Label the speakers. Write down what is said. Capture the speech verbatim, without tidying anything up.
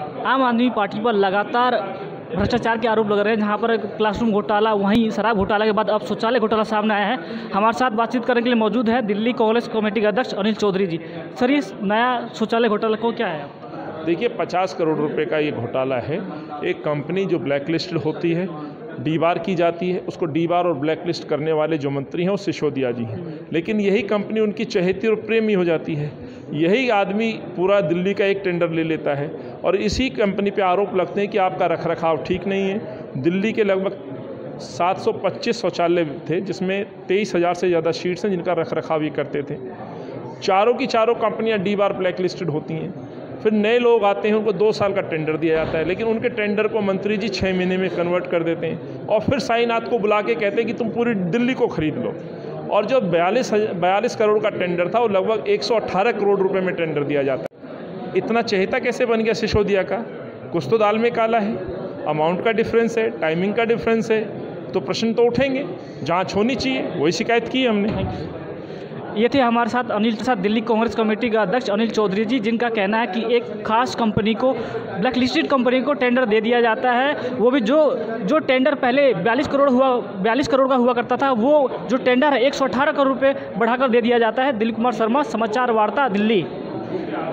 Speaker 1: आम आदमी पार्टी पर लगातार भ्रष्टाचार के आरोप लग रहे हैं, जहां पर क्लासरूम घोटाला, वहीं शराब घोटाला के बाद अब शौचालय घोटाला सामने आया है। हमारे साथ बातचीत करने के लिए मौजूद है दिल्ली कांग्रेस कमेटी के अध्यक्ष अनिल चौधरी जी। सर, ये नया शौचालय घोटाला को क्या है?
Speaker 2: देखिए, पचास करोड़ रुपए का ये घोटाला है। एक कंपनी जो ब्लैक लिस्टेड होती है, डी बार की जाती है, उसको डी बार और ब्लैक लिस्ट करने वाले जो मंत्री हैं वो सिसोदिया जी हैं, लेकिन यही कंपनी उनकी चहेती और प्रेमी हो जाती है। यही आदमी पूरा दिल्ली का एक टेंडर ले लेता है और इसी कंपनी पे आरोप लगते हैं कि आपका रखरखाव ठीक नहीं है। दिल्ली के लगभग सात सौ पच्चीस शौचालय थे, जिसमें तेईस हज़ार से ज़्यादा शीट्स हैं जिनका रखरखाव ये करते थे। चारों की चारों कंपनियां डी बार ब्लैक लिस्टेड होती हैं। फिर नए लोग आते हैं, उनको दो साल का टेंडर दिया जाता है, लेकिन उनके टेंडर को मंत्री जी छः महीने में कन्वर्ट कर देते हैं और फिर साईनाथ को बुला के कहते हैं कि तुम पूरी दिल्ली को खरीद लो। और जो बयालीस बयालीस करोड़ का टेंडर था, वो लगभग एक सौ अट्ठारह करोड़ रुपए में टेंडर दिया जाता है। इतना चहेता कैसे बन गया सिसोदिया का? कुछ तो दाल में काला है। अमाउंट का डिफरेंस है, टाइमिंग का डिफरेंस है, तो प्रश्न तो उठेंगे, जाँच होनी चाहिए। वही शिकायत की हमने।
Speaker 1: ये थे हमारे साथ अनिल के साथ दिल्ली कांग्रेस कमेटी का अध्यक्ष अनिल चौधरी जी, जिनका कहना है कि एक खास कंपनी को, ब्लैक लिस्टेड कंपनी को टेंडर दे दिया जाता है। वो भी जो जो टेंडर पहले बयालीस करोड़ हुआ बयालीस करोड़ का हुआ करता था, वो जो टेंडर है एक सौ अठारह करोड़ रुपये बढ़ाकर दे दिया जाता है। दिलीप कुमार शर्मा, समाचार वार्ता, दिल्ली।